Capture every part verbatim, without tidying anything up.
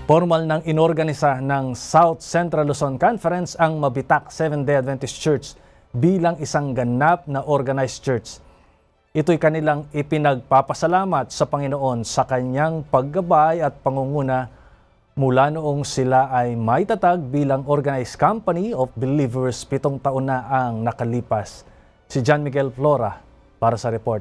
Formal nang inorganisa ng South Central Luzon Conference ang Mabitak Seventh-day Adventist Church bilang isang ganap na organized church. Ito'y kanilang ipinagpapasalamat sa Panginoon sa kanyang paggabay at pangunguna mula noong sila ay maitatag bilang organized company of believers pitong taon na ang nakalipas. Si John Miguel Flora para sa report.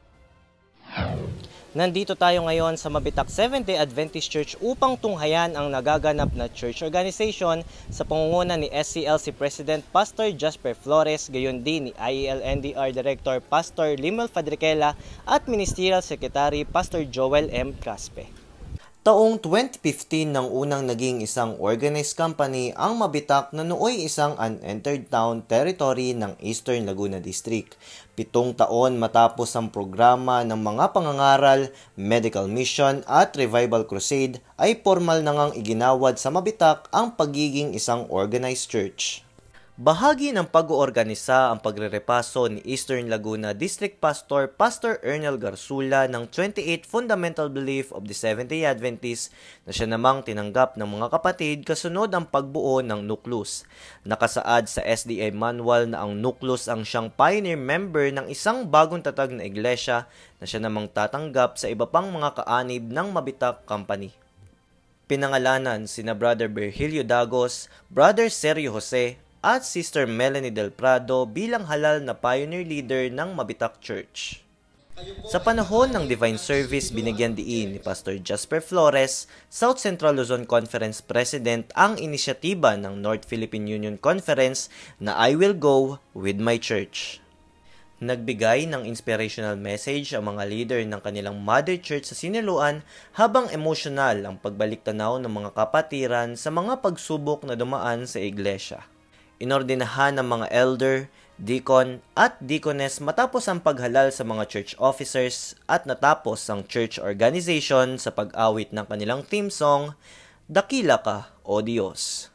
Nandito tayo ngayon sa Mabitak Seventh-day Adventist Church upang tunghayan ang nagaganap na church organization sa pangunguna ni S C L C President Pastor Jasper Flores, gayon din ni I E L N D R Director Pastor Limel Fadriquela at Ministerial Secretary Pastor Joel M. Caspe. Taong twenty fifteen nang unang naging isang organized company ang Mabitak na nooy isang unentered town territory ng Eastern Laguna District. Pitong taon matapos ang programa ng mga pangangaral, medical mission at revival crusade ay formal na ngang iginawad sa Mabitak ang pagiging isang organized church. Bahagi ng pag-oorganisa ang pagrerepaso ni Eastern Laguna District Pastor Pastor Ernel Garsula ng twenty-eight Fundamental Belief of the Seventh-day Adventists na siya namang tinanggap ng mga kapatid kasunod ang pagbuo ng Nucleus. Nakasaad sa S D A manual na ang Nucleus ang siyang pioneer member ng isang bagong tatag na iglesia na siya namang tatanggap sa iba pang mga kaanib ng Mabitak Company. Pinangalanan sina Brother Virgilio Dagos, Brother Sergio Jose, at Sister Melanie Del Prado bilang halal na pioneer leader ng Mabitak Church. Sa panahon ng Divine Service, binigyan diin ni Pastor Jasper Flores, South Central Luzon Conference President, ang inisyatiba ng North Philippine Union Conference na I Will Go with My Church. Nagbigay ng inspirational message ang mga leader ng kanilang mother church sa siniluan habang emosyonal ang pagbalik tanaw ng mga kapatiran sa mga pagsubok na dumaan sa iglesia. Inordinahan ng mga elder, deacon at deaconess matapos ang paghalal sa mga church officers at natapos ang church organization sa pag-awit ng kanilang theme song, Dakila Ka, O Diyos.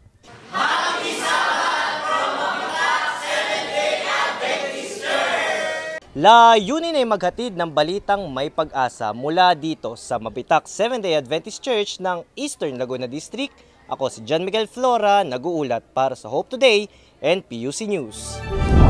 Happy Sabbath from Mabitak Seventh-day Adventist Church! Layunin ay maghatid ng balitang may pag-asa mula dito sa Mabitak Seventh-day Adventist Church ng Eastern Laguna District. Ako si John Miguel Flora, nag-uulat para sa Hope Today and P U C News.